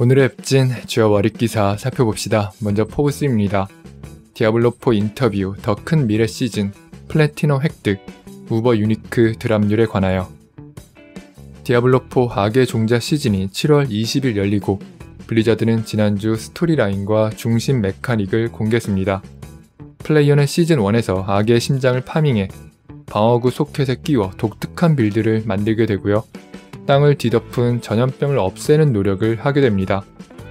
오늘의 앱진 주요 월익 기사 살펴봅시다. 먼저 포브스입니다. 디아블로4 인터뷰, 더 큰 미래 시즌, 플래티넘 획득, 우버 유니크 드랍률에 관하여. 디아블로4 악의 종자 시즌이 7월 20일 열리고 블리자드는 지난주 스토리라인과 중심 메카닉을 공개했습니다. 플레이어는 시즌1에서 악의 심장을 파밍해 방어구 소켓에 끼워 독특한 빌드를 만들게 되고요. 땅을 뒤덮은 전염병을 없애는 노력을 하게 됩니다.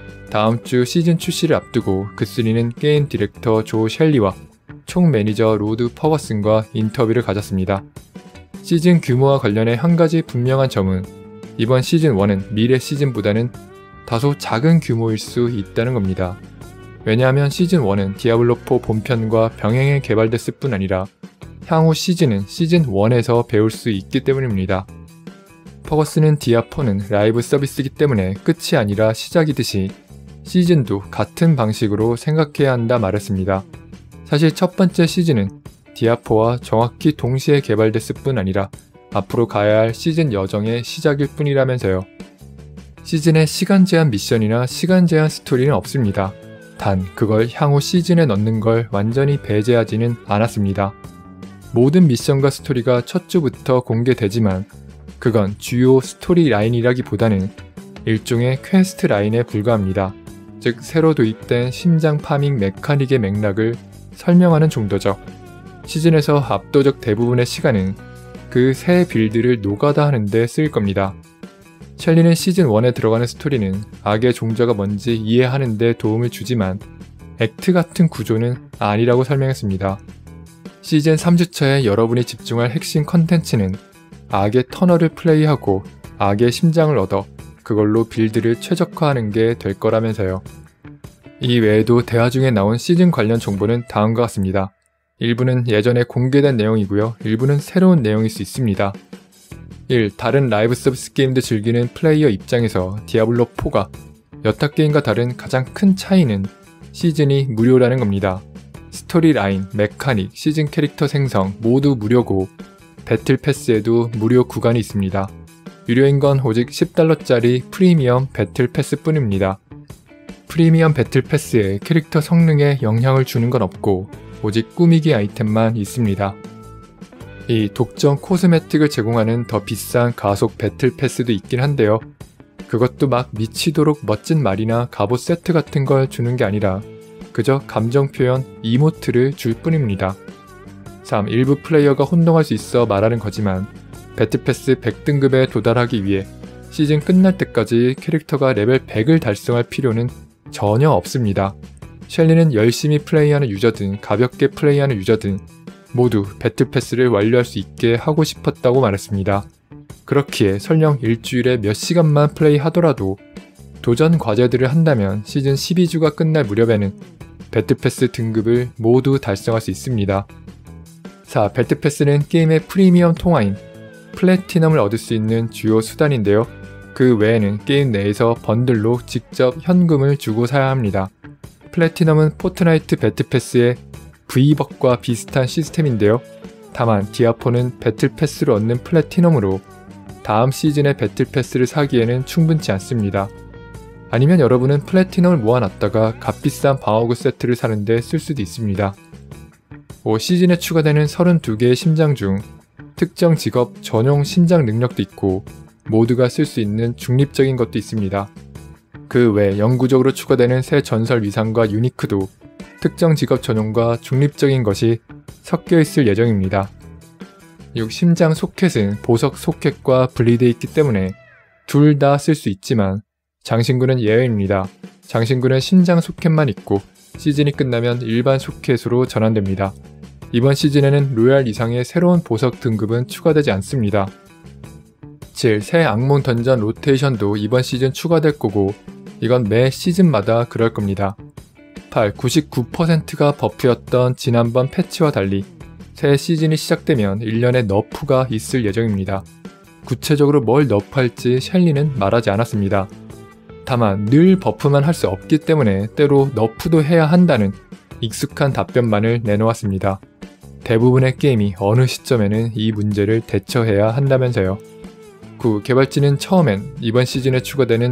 다음주 시즌 출시를 앞두고 그3는 게임 디렉터 조 셸리와 총 매니저 로드 퍼거슨과 인터뷰를 가졌습니다. 시즌 규모와 관련해 한 가지 분명한 점은 이번 시즌1은 미래 시즌보다는 다소 작은 규모일 수 있다는 겁니다. 왜냐하면 시즌1은 디아블로4 본편과 병행해 개발됐을 뿐 아니라 향후 시즌은 시즌1에서 배울 수 있기 때문입니다. 퍼거슨은 디아4는 라이브 서비스이기 때문에 끝이 아니라 시작이듯이 시즌도 같은 방식으로 생각해야 한다 말했습니다. 사실 첫 번째 시즌은 디아4와 정확히 동시에 개발됐을 뿐 아니라 앞으로 가야 할 시즌 여정의 시작일 뿐이라면서요. 시즌에 시간 제한 미션이나 시간 제한 스토리는 없습니다. 단 그걸 향후 시즌에 넣는 걸 완전히 배제하지는 않았습니다. 모든 미션과 스토리가 첫 주부터 공개되지만 그건 주요 스토리 라인이라기보다는 일종의 퀘스트 라인에 불과합니다. 즉 새로 도입된 심장 파밍 메카닉의 맥락을 설명하는 정도죠. 시즌에서 압도적 대부분의 시간은 그 새 빌드를 노가다 하는데 쓰일 겁니다. 셸리는 시즌1에 들어가는 스토리는 악의 종자가 뭔지 이해하는 데 도움을 주지만 액트 같은 구조는 아니라고 설명했습니다. 시즌 3주차에 여러분이 집중할 핵심 컨텐츠는 악의 터널을 플레이하고 악의 심장을 얻어 그걸로 빌드를 최적화하는 게 될 거라면서요. 이 외에도 대화 중에 나온 시즌 관련 정보는 다음과 같습니다. 일부는 예전에 공개된 내용이고요. 일부는 새로운 내용일 수 있습니다. 1. 다른 라이브 서비스 게임도 즐기는 플레이어 입장에서 디아블로4가 여타 게임과 다른 가장 큰 차이는 시즌이 무료라는 겁니다. 스토리 라인, 메카닉, 시즌 캐릭터 생성 모두 무료고 배틀 패스에도 무료 구간이 있습니다. 유료인 건 오직 $10짜리 프리미엄 배틀 패스 뿐입니다. 프리미엄 배틀 패스에 캐릭터 성능에 영향을 주는 건 없고 오직 꾸미기 아이템만 있습니다. 이 독점 코스메틱을 제공하는 더 비싼 가속 배틀 패스도 있긴 한데요. 그것도 막 미치도록 멋진 말이나 갑옷 세트 같은 걸 주는 게 아니라 그저 감정 표현 이모트를 줄 뿐입니다. 3. 일부 플레이어가 혼동할 수 있어 말하는 거지만 배틀패스 100등급에 도달하기 위해 시즌 끝날 때까지 캐릭터가 레벨 100을 달성할 필요는 전혀 없습니다. 셸리는 열심히 플레이하는 유저든 가볍게 플레이하는 유저든 모두 배틀패스를 완료할 수 있게 하고 싶었다고 말했습니다. 그렇기에 설령 일주일에 몇 시간만 플레이하더라도 도전 과제들을 한다면 시즌 12주가 끝날 무렵에는 배틀패스 등급을 모두 달성할 수 있습니다. 4. 배틀패스는 게임의 프리미엄 통화인 플래티넘을 얻을 수 있는 주요 수단인데요. 그 외에는 게임 내에서 번들로 직접 현금을 주고 사야 합니다. 플래티넘은 포트나이트 배틀패스의 V벅과 비슷한 시스템인데요. 다만 디아4는 배틀패스를 얻는 플래티넘으로 다음 시즌의 배틀패스를 사기에는 충분치 않습니다. 아니면 여러분은 플래티넘을 모아놨다가 값비싼 방어구 세트를 사는데 쓸 수도 있습니다. 5. 시즌에 추가되는 32개의 심장 중 특정 직업 전용 심장 능력도 있고 모두가 쓸 수 있는 중립적인 것도 있습니다. 그 외 영구적으로 추가되는 새 전설 위상과 유니크도 특정 직업 전용과 중립적인 것이 섞여 있을 예정입니다. 6. 심장 소켓은 보석 소켓과 분리되어 있기 때문에 둘 다 쓸 수 있지만 장신구는 예외입니다. 장신구는 심장 소켓만 있고 시즌이 끝나면 일반 소켓으로 전환됩니다. 이번 시즌에는 로얄 이상의 새로운 보석 등급은 추가되지 않습니다. 7. 새 악몽 던전 로테이션도 이번 시즌 추가될 거고 이건 매 시즌마다 그럴 겁니다. 8. 99%가 버프였던 지난번 패치와 달리 새 시즌이 시작되면 1년의 너프가 있을 예정입니다. 구체적으로 뭘 너프할지 셸리는 말하지 않았습니다. 다만 늘 버프만 할 수 없기 때문에 때로 너프도 해야 한다는 익숙한 답변만을 내놓았습니다. 대부분의 게임이 어느 시점에는 이 문제를 대처해야 한다면서요. 9. 개발진은 처음엔 이번 시즌에 추가되는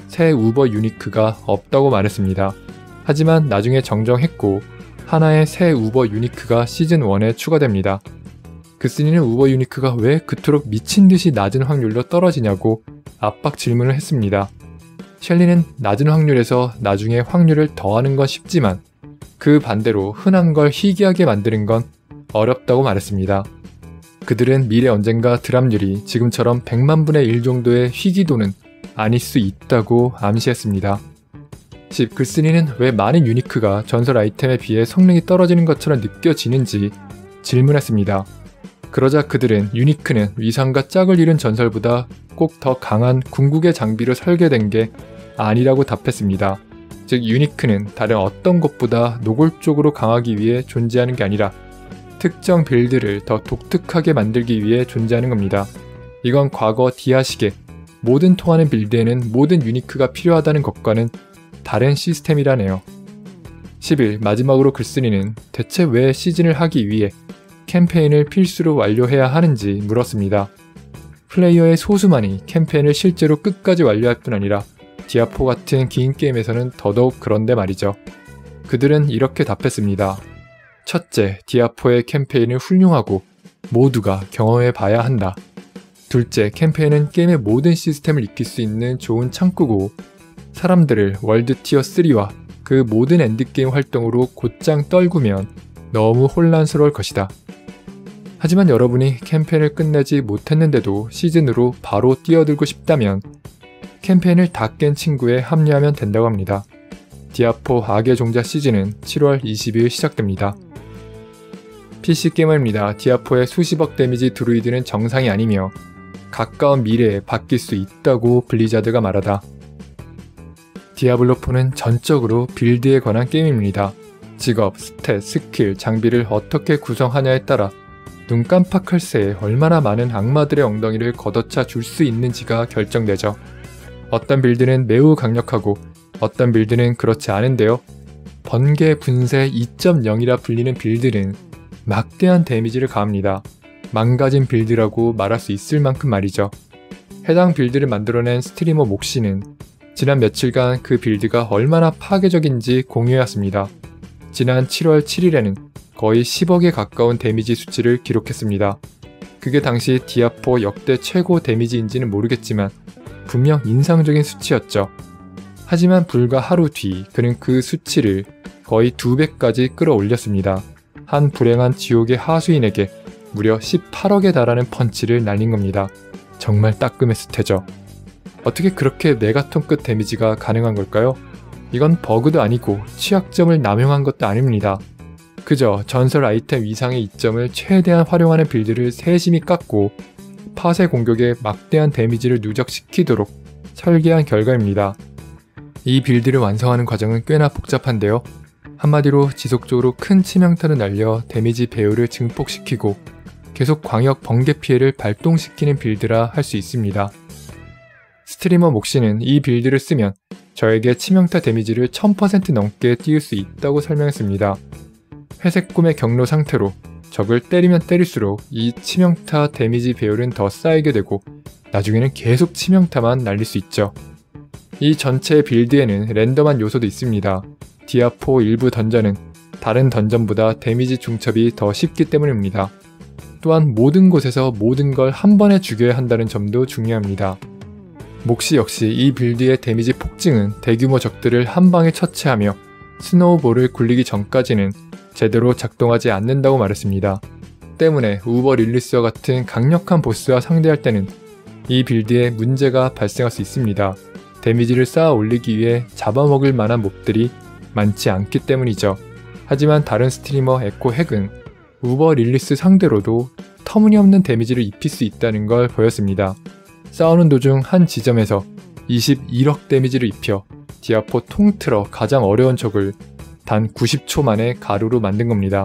새 우버 유니크가 없다고 말했습니다. 하지만 나중에 정정했고 하나의 새 우버 유니크가 시즌1에 추가됩니다. 그스니는 우버 유니크가 왜 그토록 미친듯이 낮은 확률로 떨어지냐고 압박 질문을 했습니다. 셸리는 낮은 확률에서 나중에 확률을 더하는 건 쉽지만 그 반대로 흔한 걸 희귀하게 만드는 건 어렵다고 말했습니다. 그들은 미래 언젠가 드랍률이 지금처럼 100만 분의 1 정도의 희귀도는 아닐 수 있다고 암시했습니다. 10. 글쓴이는 왜 많은 유니크가 전설 아이템에 비해 성능이 떨어지는 것처럼 느껴지는지 질문했습니다. 그러자 그들은 유니크는 위상과 짝을 이룬 전설보다 꼭 더 강한 궁극의 장비로 설계된 게 아니라고 답했습니다. 즉 유니크는 다른 어떤 것보다 노골적으로 강하기 위해 존재하는 게 아니라 특정 빌드를 더 독특하게 만들기 위해 존재하는 겁니다. 이건 과거 디아식의 모든 통하는 빌드에는 모든 유니크가 필요하다는 것과는 다른 시스템이라네요. 11. 마지막으로 글쓴이는 대체 왜 시즌을 하기 위해 캠페인을 필수로 완료해야 하는지 물었습니다. 플레이어의 소수만이 캠페인을 실제로 끝까지 완료할 뿐 아니라 디아4 같은 긴 게임에서는 더더욱 그런데 말이죠. 그들은 이렇게 답했습니다. 첫째, 디아4의 캠페인을 훌륭하고 모두가 경험해 봐야 한다. 둘째, 캠페인은 게임의 모든 시스템을 익힐 수 있는 좋은 창구고 사람들을 월드 티어 3와 그 모든 엔드게임 활동으로 곧장 떨구면 너무 혼란스러울 것이다. 하지만 여러분이 캠페인을 끝내지 못했는데도 시즌으로 바로 뛰어들고 싶다면 캠페인을 다 깬 친구에 합류하면 된다고 합니다. 디아4 악의 종자 시즌은 7월 20일 시작됩니다. PC게이머입니다. 디아4의 수십억 데미지 드루이드는 정상이 아니며 가까운 미래에 바뀔 수 있다고 블리자드가 말하다. 디아블로4는 전적으로 빌드에 관한 게임입니다. 직업, 스탯, 스킬, 장비를 어떻게 구성하냐에 따라 눈 깜빡할 새에 얼마나 많은 악마들의 엉덩이를 걷어차 줄 수 있는지가 결정되죠. 어떤 빌드는 매우 강력하고 어떤 빌드는 그렇지 않은데요. 번개 분쇄 2.0이라 불리는 빌드는 막대한 데미지를 가합니다. 망가진 빌드라고 말할 수 있을 만큼 말이죠. 해당 빌드를 만들어낸 스트리머 몫이는 지난 며칠간 그 빌드가 얼마나 파괴적인지 공유해왔습니다. 지난 7월 7일에는 거의 10억에 가까운 데미지 수치를 기록했습니다. 그게 당시 디아4 역대 최고 데미지인지는 모르겠지만 분명 인상적인 수치였죠. 하지만 불과 하루 뒤 그는 그 수치를 거의 2배까지 끌어올렸습니다. 한 불행한 지옥의 하수인에게 무려 18억에 달하는 펀치를 날린 겁니다. 정말 따끔했을 테죠. 어떻게 그렇게 메가톤급 데미지가 가능한 걸까요? 이건 버그도 아니고 취약점을 남용한 것도 아닙니다. 그저 전설 아이템 위상의 이점을 최대한 활용하는 빌드를 세심히 깎고 파쇄 공격에 막대한 데미지를 누적시키도록 설계한 결과입니다. 이 빌드를 완성하는 과정은 꽤나 복잡한데요. 한마디로 지속적으로 큰 치명타를 날려 데미지 배율을 증폭시키고 계속 광역 번개 피해를 발동시키는 빌드라 할 수 있습니다. 스트리머 몫이는 이 빌드를 쓰면 저에게 치명타 데미지를 1000% 넘게 띄울 수 있다고 설명했습니다. 회색 꿈의 경로 상태로 적을 때리면 때릴수록 이 치명타 데미지 배율은 더 쌓이게 되고 나중에는 계속 치명타만 날릴 수 있죠. 이 전체 빌드에는 랜덤한 요소도 있습니다. 디아4 일부 던전은 다른 던전보다 데미지 중첩이 더 쉽기 때문입니다. 또한 모든 곳에서 모든 걸 한 번에 죽여야 한다는 점도 중요합니다. 몫이 역시 이 빌드의 데미지 폭증은 대규모 적들을 한 방에 처치하며 스노우볼을 굴리기 전까지는 제대로 작동하지 않는다고 말했습니다. 때문에 우버 릴리스와 같은 강력한 보스와 상대할 때는 이 빌드에 문제가 발생할 수 있습니다. 데미지를 쌓아 올리기 위해 잡아먹을 만한 몹들이 많지 않기 때문이죠. 하지만 다른 스트리머 에코 핵은 우버 릴리스 상대로도 터무니없는 데미지를 입힐 수 있다는 걸 보였습니다. 싸우는 도중 한 지점에서 21억 데미지를 입혀 디아4 통틀어 가장 어려운 적을 단 90초 만에 가루로 만든 겁니다.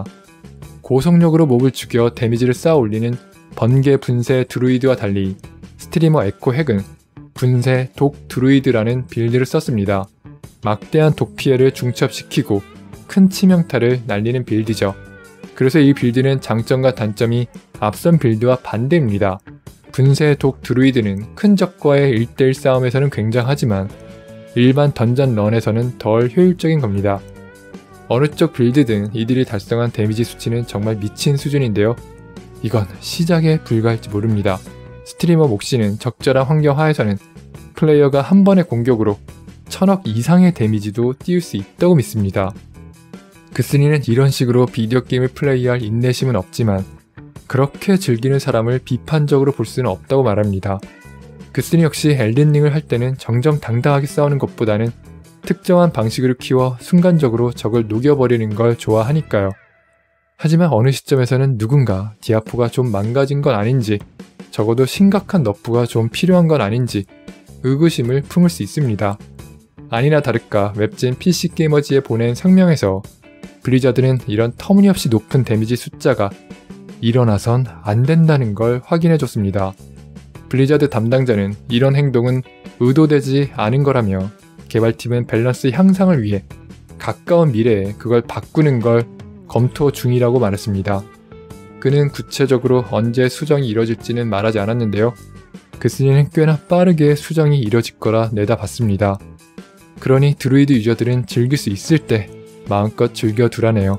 고속력으로 몹을 죽여 데미지를 쌓아 올리는 번개 분쇄 드루이드와 달리 스트리머 에코 핵은 분쇄 독 드루이드라는 빌드를 썼습니다. 막대한 독 피해를 중첩시키고 큰 치명타를 날리는 빌드죠. 그래서 이 빌드는 장점과 단점이 앞선 빌드와 반대입니다. 분쇄 독 드루이드는 큰 적과의 1대1 싸움에서는 굉장하지만 일반 던전 런에서는 덜 효율적인 겁니다. 어느 쪽 빌드든 이들이 달성한 데미지 수치는 정말 미친 수준인데요. 이건 시작에 불과할지 모릅니다. 스트리머 몫이는 적절한 환경 하에서는 플레이어가 한 번의 공격으로 1000억 이상의 데미지도 띄울 수 있다고 믿습니다. 그스니는 이런 식으로 비디오 게임을 플레이할 인내심은 없지만 그렇게 즐기는 사람을 비판적으로 볼 수는 없다고 말합니다. 그스니 역시 엘든링을 할 때는 정정당당하게 싸우는 것보다는 특정한 방식으로 키워 순간적으로 적을 녹여버리는 걸 좋아하니까요. 하지만 어느 시점에서는 누군가 디아포가 좀 망가진 건 아닌지, 적어도 심각한 너프가 좀 필요한 건 아닌지 의구심을 품을 수 있습니다. 아니나 다를까 웹진 PC게이머즈에 보낸 성명에서 블리자드는 이런 터무니없이 높은 데미지 숫자가 일어나선 안 된다는 걸 확인해줬습니다. 블리자드 담당자는 이런 행동은 의도되지 않은 거라며 개발팀은 밸런스 향상을 위해 가까운 미래에 그걸 바꾸는 걸 검토 중이라고 말했습니다. 그는 구체적으로 언제 수정이 이뤄질지는 말하지 않았는데요. 그스니는 꽤나 빠르게 수정이 이뤄질 거라 내다봤습니다. 그러니 드루이드 유저들은 즐길 수 있을 때 마음껏 즐겨두라네요.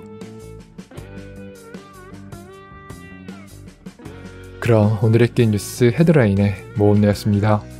그럼 오늘의 게임 뉴스 헤드라인의 모험내였습니다.